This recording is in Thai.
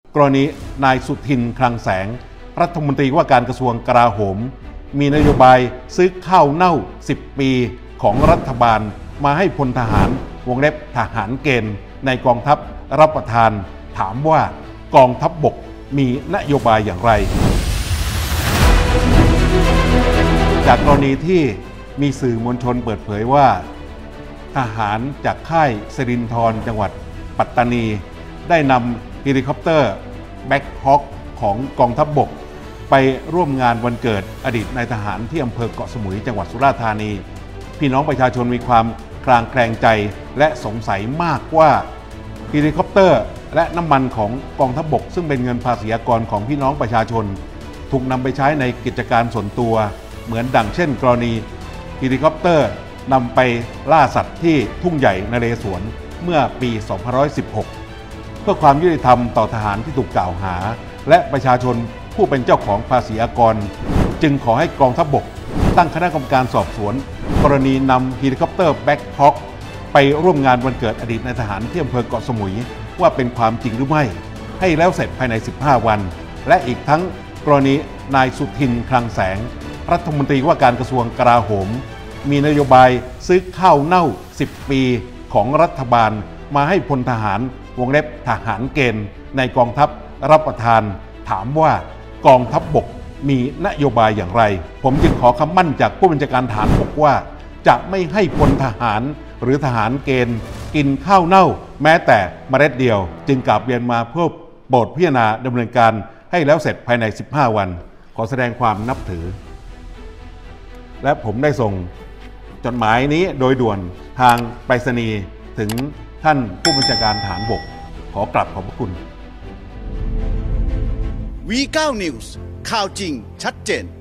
กรณีนายสุทินคลังแสงรัฐมนตรีว่าการกระทรวงกลาโหมมีนโยบายซื้อข้าวเน่า10 ปีของรัฐบาลมาให้พลทหารวงเล็บทหารเกณฑ์ในกองทัพรับประทานถามว่ากองทัพบกมีนโยบายอย่างไรจากกรณีที่มีสื่อมวลชนเปิดเผยว่าทหารจากค่ายสิรินธรจังหวัดปัตตานีได้นำเฮลิคอปเตอร์แบ็คฮอคของกองทัพบกไปร่วมงานวันเกิดอดีตนายทหารที่อำเภอเกาะสมุยจังหวัดสุราษฎร์ธานีพี่น้องประชาชนมีความคลางแคลงใจและสงสัยมากว่าเฮลิคอปเตอร์และน้ำมันของกองทัพบกซึ่งเป็นเงินภาษีอากรของพี่น้องประชาชนถูกนำไปใช้ในกิจการส่วนตัวเหมือนดังเช่นกรณีเฮลิคอปเตอร์นำไปล่าสัตว์ที่ทุ่งใหญ่นเรศวรเมื่อปี 2516 เพื่อความยุติธรรมต่อทหารที่ถูกกล่าวหาและประชาชนผู้เป็นเจ้าของภาษีอากรจึงขอให้กองทัพบกตั้งคณะกรรมการสอบสวนกรณีนำเฮลิคอปเตอร์แบ็คฮอคไปร่วมงานวันเกิดอดีตนายทหารที่อำเภอเกาะสมุยว่าเป็นความจริงหรือไม่ให้แล้วเสร็จภายใน 15 วันและอีกทั้งกรณีนายสุทินคลังแสงรัฐมนตรีว่าการกระทรวงกลาโหมมีนโยบายซื้อข้าวเน่า10 ปีของรัฐบาลมาให้พลทหารวงเล็บทหารเกณฑ์ในกองทัพรับประทานถามว่ากองทัพบกมีนโยบายอย่างไรผมจึงขอคำมั่นจากผู้บัญชาการทหารบกว่าจะไม่ให้พลทหารหรือทหารเกณฑ์กินข้าวเน่าแม้แต่เมล็ดเดียวจึงกราบเรียนมาเพื่อโปรดพิจารณาดำเนินการให้แล้วเสร็จภายใน 15 วันขอแสดงความนับถือและผมได้ส่งจดหมายนี้โดยด่วนทางไปรษณีย์ถึงท่านผู้บัญชาการทหารบกขอกราบขอบพระคุณ V9 News ข่าวจริงชัดเจน